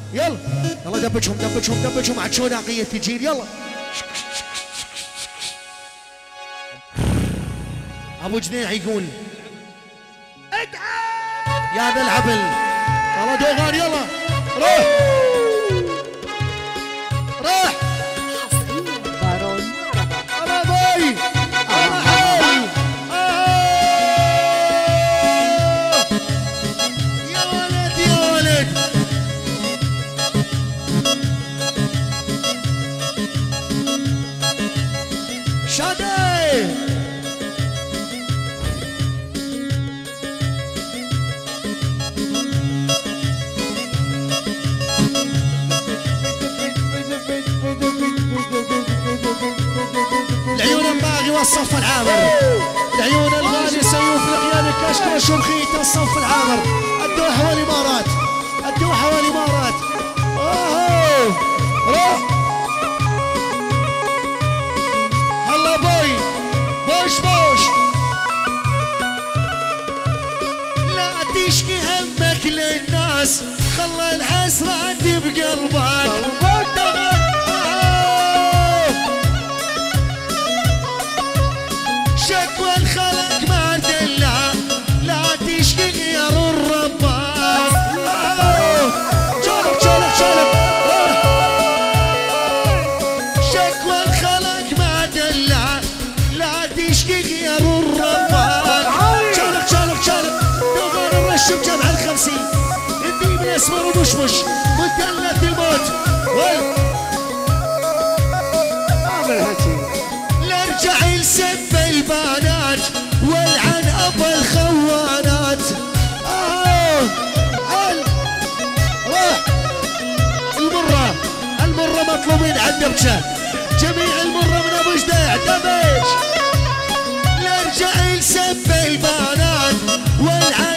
يلا يلا دبجهم دبجهم دبجهم عاد شو ناقية تجين يلا. ابو جنيح يقول يا ذا العبل يلا دوغان يلا روح روح انا باي انا حي يا ولد يا ولد شادي الصف العامر العيون الغالي سيوف لقيان الكشك وشمخيت الصف العامر الدوحة والإمارات الدوحة والإمارات اوه روح هلا بوي بوش بوش لا تشكي همك للناس خلى الحسرة عندي بقلبك شكوى الخلق ما دلع لا تشكي غير الرباك شالك شالك شالك شكوى الخلق ما دلع لا تشكي غير الرباك شالك شالك شالك دوغان الرشم جمع الخمسين الديب الاسمر ومشمش مثلث الموت لارجع لسب البنات والعن ابو الخوانات روح المرة المرة مطلوبين عند بشه جميع المرة من ابو جديع دمج لارجع لسب البنات والعن